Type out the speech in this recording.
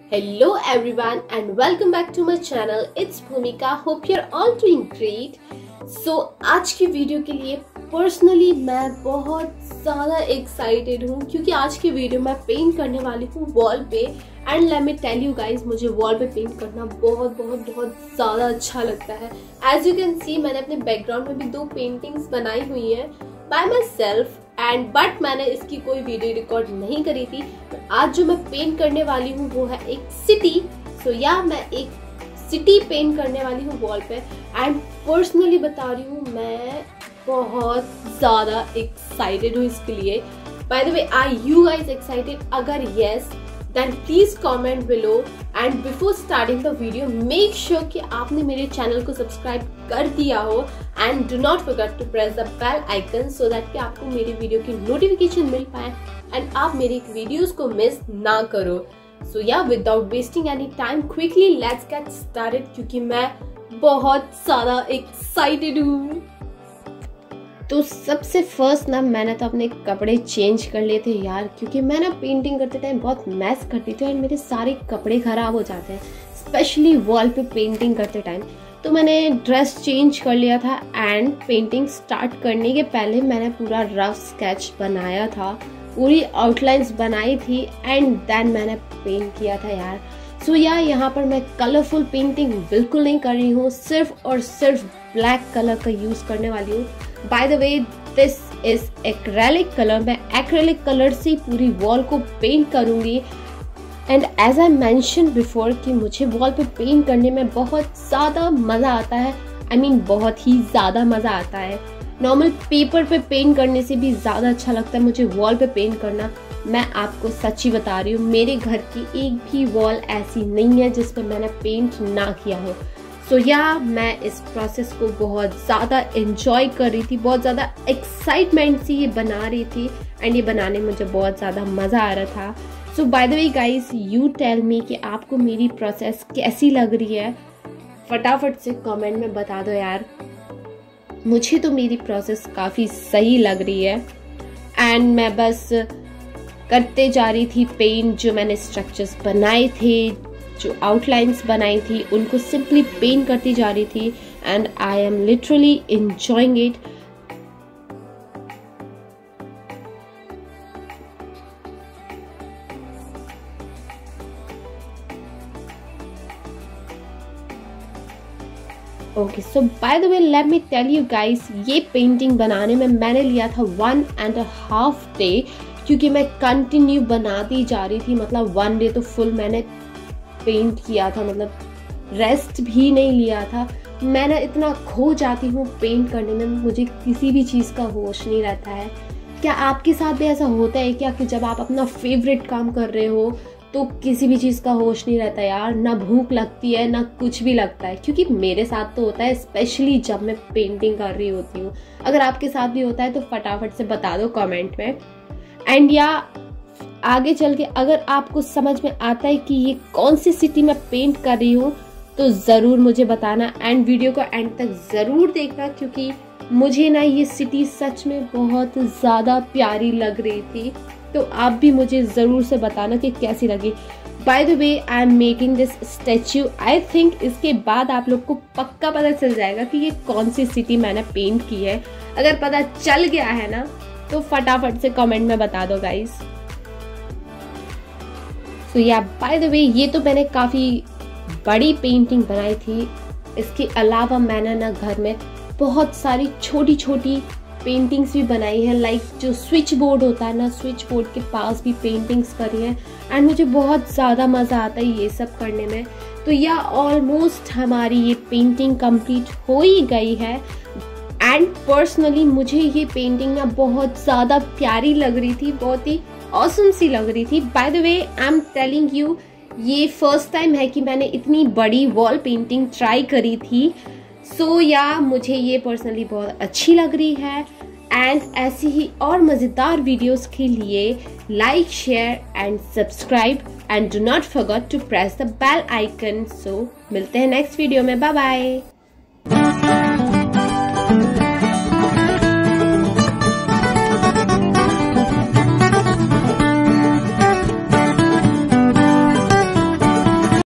Hello everyone and welcome back to my channel. It's Bhumika. Hope you're all doing great. So आज की video के लिए personally मैं बहुत ज़्यादा एक्साइटेड हूँ क्योंकि आज की वीडियो मैं पेंट करने वाली हूँ वॉल पे। And let me tell you guys, मुझे वॉल पे पेंट करना बहुत ज़्यादा अच्छा लगता है। एज यू कैन सी मैंने अपने बैकग्राउंड में भी 2 पेंटिंग्स बनाई हुई हैं by myself and but मैंने इसकी कोई वीडियो रिकॉर्ड नहीं करी थी। आज जो मैं पेंट करने वाली हूँ वो है एक सिटी। सो या मैं एक सिटी पेंट करने वाली हूँ वॉल पे एंड पर्सनली बता रही हूँ मैं बहुत ज़्यादा एक्साइटेड हूँ इसके लिए। By the way, are you guys excited? अगर yes then please comment below and before starting the video make sure कि आपने मेरे चैनल को सब्सक्राइब कर दिया हो and do not forget to press the bell icon so that कि आपको मेरी वीडियो की नोटिफिकेशन मिल पाए and आप मेरी वीडियोस को मिस ना करो। So yeah, without wasting any time quickly let's get started क्योंकि मैं बहुत ज़्यादा एक्साइटेड हूँ। तो सबसे फर्स्ट ना मैंने तो अपने कपड़े चेंज कर लिए थे यार, क्योंकि मैं ना पेंटिंग करते टाइम बहुत मैस करती थी और मेरे सारे कपड़े ख़राब हो जाते हैं, स्पेशली वॉल पे पेंटिंग करते टाइम। तो मैंने ड्रेस चेंज कर लिया था एंड पेंटिंग स्टार्ट करने के पहले मैंने पूरा रफ स्केच बनाया था, पूरी आउटलाइंस बनाई थी एंड देन मैंने पेंट किया था यार। सो यार यहाँ पर मैं कलरफुल पेंटिंग बिल्कुल नहीं कर रही हूँ, सिर्फ और सिर्फ ब्लैक कलर का यूज़ करने वाली हूँ। By the way this is acrylic colour. मैं एक्रेलिक कलर से पूरी वॉल को पेंट करूंगी and as I mention before कि मुझे वॉल पे पेंट करने में बहुत ज़्यादा मज़ा आता है। I mean, बहुत ही ज़्यादा मज़ा आता है। नॉर्मल पेपर पे पेंट करने से भी ज़्यादा अच्छा लगता है मुझे वॉल पे पेंट करना। मैं आपको सच्ची बता रही हूँ, मेरे घर की एक भी वॉल ऐसी नहीं है जिस पर मैंने पेंट ना किया हो। सो या मैं इस प्रोसेस को बहुत ज़्यादा एंजॉय कर रही थी, बहुत ज़्यादा एक्साइटमेंट से ये बना रही थी एंड ये बनाने में मुझे बहुत ज़्यादा मज़ा आ रहा था। So by the way guys, you tell me कि आपको मेरी प्रोसेस कैसी लग रही है, फटाफट से कमेंट में बता दो यार। मुझे तो मेरी प्रोसेस काफ़ी सही लग रही है एंड मैं बस करते जा रही थी पेंट। जो मैंने स्ट्रक्चर्स बनाए थे, जो आउटलाइंस बनाई थी, उनको सिंपली पेंट करती जा रही थी and I am literally enjoying it. Okay, so by the way let me tell you guys, ये पेंटिंग बनाने में मैंने लिया था 1.5 डे क्योंकि मैं कंटिन्यू बनाती जा रही थी। मतलब 1 डे तो फुल मैंने पेंट किया था, मतलब रेस्ट भी नहीं लिया था। मैं ना इतना खो जाती हूँ पेंट करने में, मुझे किसी भी चीज़ का होश नहीं रहता है। क्या आपके साथ भी ऐसा होता है क्या कि जब आप अपना फेवरेट काम कर रहे हो तो किसी भी चीज़ का होश नहीं रहता यार, ना भूख लगती है ना कुछ भी लगता है? क्योंकि मेरे साथ तो होता है, स्पेशली जब मैं पेंटिंग कर रही होती हूँ। अगर आपके साथ भी होता है तो फटाफट से बता दो कमेंट में। एंड या आगे चल के अगर आपको समझ में आता है कि ये कौन सी सिटी मैं पेंट कर रही हूँ तो ज़रूर मुझे बताना एंड वीडियो को एंड तक ज़रूर देखना, क्योंकि मुझे ना ये सिटी सच में बहुत ज़्यादा प्यारी लग रही थी। तो आप भी मुझे ज़रूर से बताना कि कैसी लगी। By the way, I am making this statue. I think इसके बाद आप लोग को पक्का पता चल जाएगा कि ये कौन सी सिटी मैंने पेंट की है। अगर पता चल गया है ना तो फटाफट से कमेंट में बता दो गाइस। तो या बाय द वे, ये तो मैंने काफ़ी बड़ी पेंटिंग बनाई थी। इसके अलावा मैंने ना घर में बहुत सारी छोटी छोटी पेंटिंग्स भी बनाई है। लाइक जो स्विच बोर्ड होता है ना, स्विच बोर्ड के पास भी पेंटिंग्स करी है एंड मुझे बहुत ज़्यादा मज़ा आता है ये सब करने में। तो या ऑलमोस्ट हमारी ये पेंटिंग कंप्लीट हो ही गई है एंड पर्सनली मुझे ये पेंटिंग ना बहुत ज़्यादा प्यारी लग रही थी, बहुत ही ऑसम सी लग रही थी। By the way, I am telling you, ये फर्स्ट टाइम है कि मैंने इतनी बड़ी वॉल पेंटिंग ट्राई करी थी। सो या मुझे ये पर्सनली बहुत अच्छी लग रही है एंड ऐसी ही और मज़ेदार वीडियोस के लिए like, share and subscribe and do not forget to press the bell icon. So मिलते हैं नेक्स्ट वीडियो में, बाय बाय।